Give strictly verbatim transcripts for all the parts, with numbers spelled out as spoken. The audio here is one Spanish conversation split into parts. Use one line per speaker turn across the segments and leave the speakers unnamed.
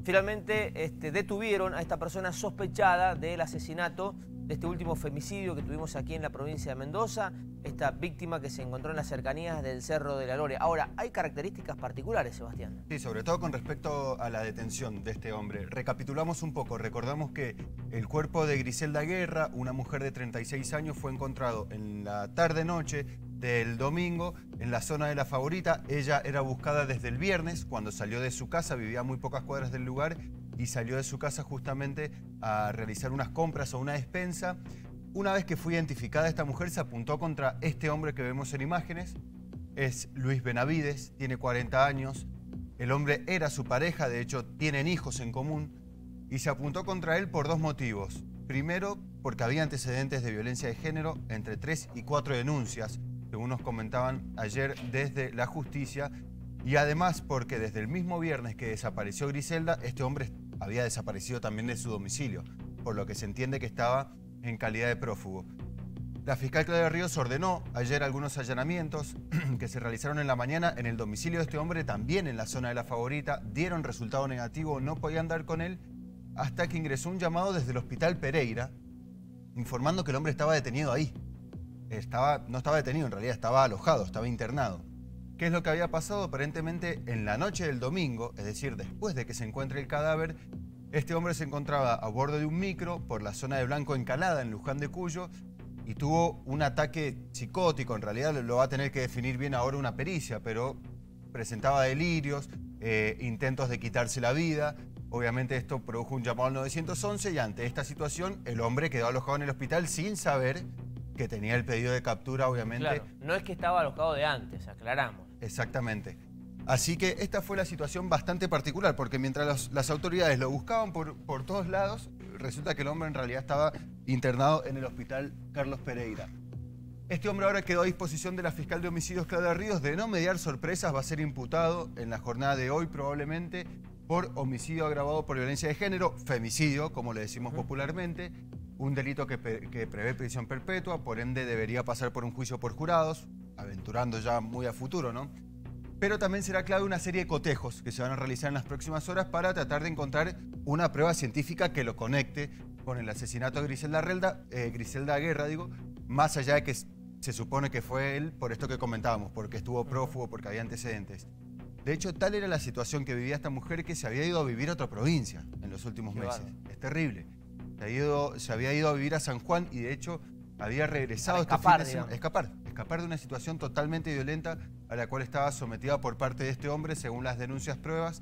finalmente este, detuvieron a esta persona sospechada del asesinato de este último femicidio que tuvimos aquí en la provincia de Mendoza, esta víctima que se encontró en las cercanías del Cerro de la Gloria. Ahora, hay características particulares, Sebastián.
Sí, sobre todo con respecto a la detención de este hombre. Recapitulamos un poco, recordamos que el cuerpo de Griselda Guerra, una mujer de treinta y seis años, fue encontrado en la tarde-noche del domingo en la zona de La Favorita. Ella era buscada desde el viernes, cuando salió de su casa, vivía a muy pocas cuadras del lugar, y salió de su casa justamente a realizar unas compras o una despensa. Una vez que fue identificada, esta mujer se apuntó contra este hombre que vemos en imágenes. Es Luis Benavides, tiene cuarenta años. El hombre era su pareja, de hecho tienen hijos en común. Y se apuntó contra él por dos motivos. Primero, porque había antecedentes de violencia de género, entre tres y cuatro denuncias, según nos comentaban ayer desde la justicia. Y además porque desde el mismo viernes que desapareció Griselda, este hombre había desaparecido también de su domicilio, por lo que se entiende que estaba en calidad de prófugo. La fiscal Claudia Ríos ordenó ayer algunos allanamientos que se realizaron en la mañana en el domicilio de este hombre, también en la zona de La Favorita. Dieron resultado negativo, no podían dar con él, hasta que ingresó un llamado desde el Hospital Pereira, informando que el hombre estaba detenido ahí. Estaba, no estaba detenido, en realidad estaba alojado, estaba internado. ¿Qué es lo que había pasado? Aparentemente en la noche del domingo, es decir, después de que se encuentre el cadáver, este hombre se encontraba a bordo de un micro por la zona de Blanco Encalada, en Luján de Cuyo, y tuvo un ataque psicótico. En realidad lo va a tener que definir bien ahora una pericia, pero presentaba delirios, eh, intentos de quitarse la vida. Obviamente esto produjo un llamado al nueve once y ante esta situación el hombre quedó alojado en el hospital sin saber que tenía el pedido de captura, obviamente.
Claro, no es que estaba alojado de antes, aclaramos.
Exactamente. Así que esta fue la situación bastante particular, porque mientras los, las autoridades lo buscaban por, por todos lados, resulta que el hombre en realidad estaba internado en el Hospital Carlos Pereira. Este hombre ahora quedó a disposición de la fiscal de homicidios Claudia Ríos. De no mediar sorpresas, va a ser imputado en la jornada de hoy probablemente por homicidio agravado por violencia de género, femicidio, como le decimos popularmente, un delito que, que prevé prisión perpetua, por ende debería pasar por un juicio por jurados, aventurando ya muy a futuro, ¿no? Pero también será clave una serie de cotejos que se van a realizar en las próximas horas para tratar de encontrar una prueba científica que lo conecte con el asesinato de Griselda, Relda, eh, Griselda Guerra, digo, más allá de que se supone que fue él por esto que comentábamos, porque estuvo prófugo, porque había antecedentes. De hecho, tal era la situación que vivía esta mujer que se había ido a vivir a otra provincia en los últimos meses. Es terrible. Se, ha ido, se había ido a vivir a San Juan y de hecho había regresado
a escapar,
este fin de semana. Escapar, escapar de una situación totalmente violenta a la cual estaba sometida por parte de este hombre, según las denuncias pruebas.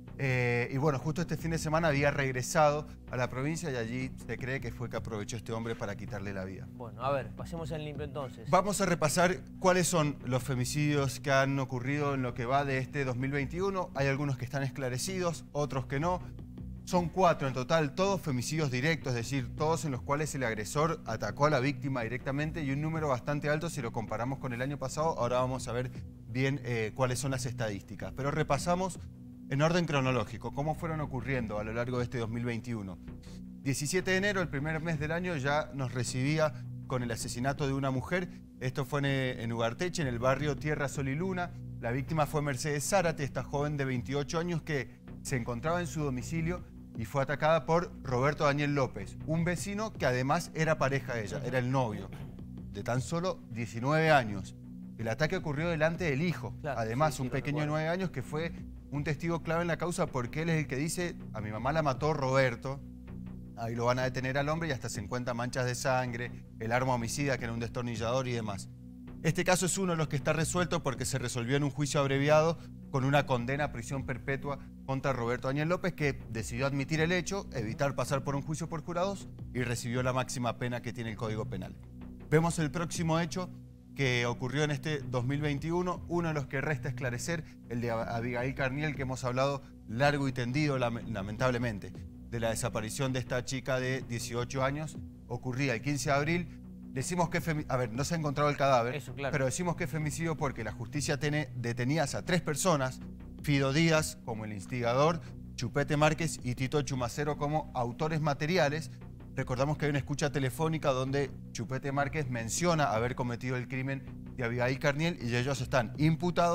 Eh, y bueno, justo este fin de semana había regresado a la provincia y allí se cree que fue que aprovechó este hombre para quitarle la vida.
Bueno, a ver, pasemos en limpio entonces.
Vamos a repasar cuáles son los femicidios que han ocurrido en lo que va de este dos mil veintiuno. Hay algunos que están esclarecidos, otros que no. Son cuatro en total, todos femicidios directos, es decir, todos en los cuales el agresor atacó a la víctima directamente y un número bastante alto si lo comparamos con el año pasado. Ahora vamos a ver bien eh, cuáles son las estadísticas. Pero repasamos en orden cronológico cómo fueron ocurriendo a lo largo de este dos mil veintiuno. diecisiete de enero, el primer mes del año, ya nos recibía con el asesinato de una mujer. Esto fue en, en Ugarteche, en el barrio Tierra, Sol y Luna. La víctima fue Mercedes Zárate, esta joven de veintiocho años que se encontraba en su domicilio y fue atacada por Roberto Daniel López, un vecino que además era pareja de ella, era el novio, de tan solo diecinueve años. El ataque ocurrió delante del hijo,
claro,
además
sí, sí,
un pequeño de nueve años que fue un testigo clave en la causa porque él es el que dice: a mi mamá la mató Roberto. Ahí lo van a detener al hombre y hasta se encuentran manchas de sangre, el arma homicida que era un destornillador y demás. Este caso es uno de los que está resuelto porque se resolvió en un juicio abreviado con una condena a prisión perpetua contra Roberto Daniel López, que decidió admitir el hecho, evitar pasar por un juicio por jurados y recibió la máxima pena que tiene el Código Penal. Vemos el próximo hecho que ocurrió en este dos mil veintiuno, uno de los que resta esclarecer, el de Abigail Carniel, que hemos hablado largo y tendido, lamentablemente, de la desaparición de esta chica de dieciocho años. Ocurría el quince de abril. Decimos que, a ver, no se ha encontrado el cadáver,
Eso, claro.
pero decimos que es femicidio porque la justicia tiene detenidas a tres personas, Fido Díaz como el instigador, Chupete Márquez y Tito Chumacero como autores materiales. Recordamos que hay una escucha telefónica donde Chupete Márquez menciona haber cometido el crimen de Abigail Carniel y ellos están imputados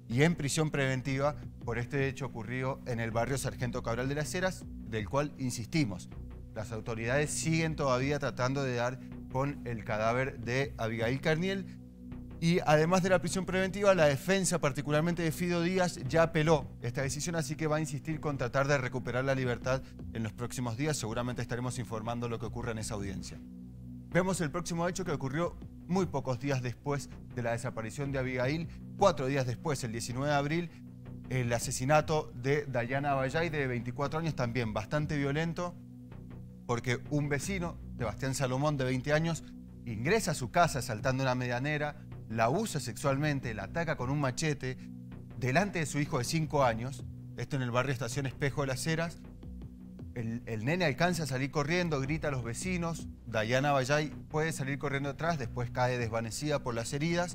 y en prisión preventiva por este hecho ocurrido en el barrio Sargento Cabral de las Heras, del cual insistimos. Las autoridades siguen todavía tratando de dar con el cadáver de Abigail Carniel. Y además de la prisión preventiva, la defensa, particularmente de Fido Díaz, ya apeló esta decisión, así que va a insistir con tratar de recuperar la libertad en los próximos días. Seguramente estaremos informando lo que ocurra en esa audiencia. Vemos el próximo hecho que ocurrió muy pocos días después de la desaparición de Abigail. Cuatro días después, el diecinueve de abril, el asesinato de Dayana Abayay, de veinticuatro años, también bastante violento, porque un vecino, Sebastián Salomón, de veinte años, ingresa a su casa saltando una medianera, la abusa sexualmente, la ataca con un machete delante de su hijo de cinco años, esto en el barrio Estación Espejo de las Heras. El, el nene alcanza a salir corriendo, grita a los vecinos, Dayana Abayay puede salir corriendo atrás, después cae desvanecida por las heridas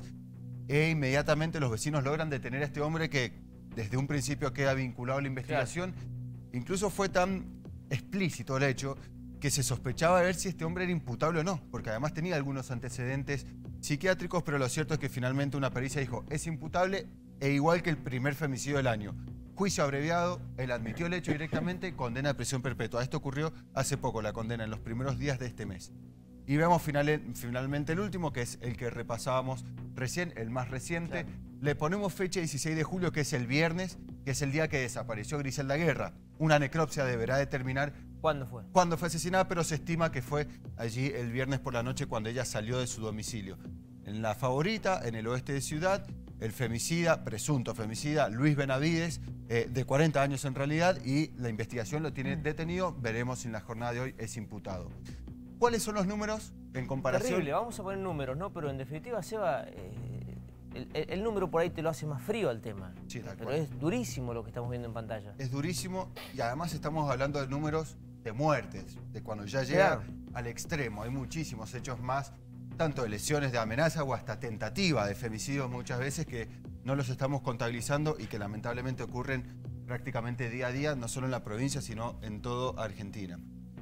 e inmediatamente los vecinos logran detener a este hombre que desde un principio queda vinculado a la investigación. Claro. Incluso fue tan explícito el hecho que se sospechaba de ver si este hombre era imputable o no, porque además tenía algunos antecedentes psiquiátricos, pero lo cierto es que finalmente una pericia dijo es imputable e igual que el primer femicidio del año. Juicio abreviado, él admitió el hecho directamente, condena de prisión perpetua. Esto ocurrió hace poco, la condena en los primeros días de este mes. Y vemos final, finalmente el último, que es el que repasábamos recién, el más reciente. Claro. Le ponemos fecha dieciséis de julio, que es el viernes, que es el día que desapareció Griselda Guerra. Una necropsia deberá determinar
¿cuándo fue?
Cuándo fue asesinada, pero se estima que fue allí el viernes por la noche cuando ella salió de su domicilio. En La Favorita, en el oeste de Ciudad, el femicida, presunto femicida, Luis Benavides, eh, de cuarenta años en realidad, y la investigación lo tiene detenido. Veremos si en la jornada de hoy es imputado. ¿Cuáles son los números en comparación?
Terrible, vamos a poner números, ¿no? Pero en definitiva, Seba, eh, el, el número por ahí te lo hace más frío al tema.
Sí, de
Pero es durísimo lo que estamos viendo en pantalla.
Es durísimo y además estamos hablando de números de muertes, de cuando ya llega claro. al extremo. Hay muchísimos hechos más, tanto de lesiones, de amenaza o hasta tentativa de femicidio muchas veces, que no los estamos contabilizando y que lamentablemente ocurren prácticamente día a día, no solo en la provincia, sino en toda Argentina.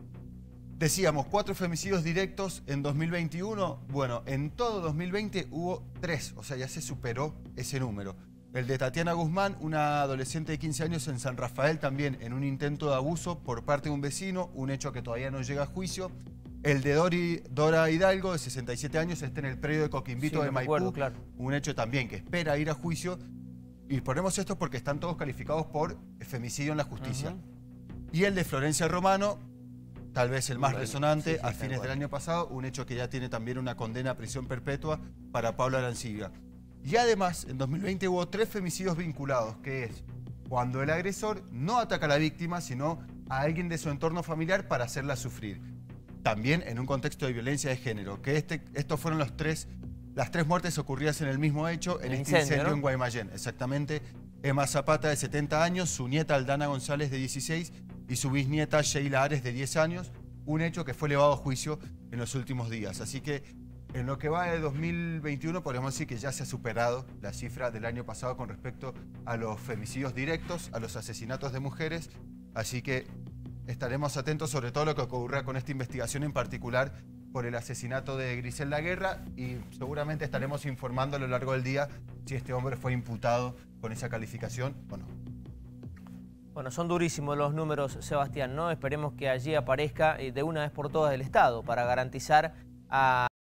Decíamos, cuatro femicidios directos en dos mil veintiuno. Bueno, en todo dos mil veinte hubo tres, o sea, ya se superó ese número. El de Tatiana Guzmán, una adolescente de quince años en San Rafael, también en un intento de abuso por parte de un vecino, un hecho que todavía no llega a juicio. El de Dori, Dora Hidalgo, de sesenta y siete años, está en el predio de Coquimbito sí, de Maipú, recuerdo, claro. Un hecho también que espera ir a juicio. Y ponemos esto porque están todos calificados por femicidio en la justicia. Uh-huh. Y el de Florencia Romano, tal vez el más bueno, resonante, sí, sí, a fines del año pasado, un hecho que ya tiene también una condena a prisión perpetua para Pablo Arancibia. Y además, en dos mil veinte hubo tres femicidios vinculados, que es cuando el agresor no ataca a la víctima, sino a alguien de su entorno familiar para hacerla sufrir. También en un contexto de violencia de género, que este, estos fueron los tres, las tres muertes ocurridas en el mismo hecho, en el este incendio, incendio ¿no? en Guaymallén. Exactamente, Emma Zapata, de setenta años, su nieta Aldana González, de dieciséis, y su bisnieta Sheila Ares, de diez años, un hecho que fue elevado a juicio en los últimos días. Así que en lo que va de dos mil veintiuno podemos decir que ya se ha superado la cifra del año pasado con respecto a los femicidios directos, a los asesinatos de mujeres. Así que estaremos atentos sobre todo lo que ocurra con esta investigación, en particular por el asesinato de Griselda Guerra, y seguramente estaremos informando a lo largo del día si este hombre fue imputado con esa calificación o no.
Bueno, son durísimos los números, Sebastián, ¿no? Esperemos que allí aparezca de una vez por todas el Estado para garantizar a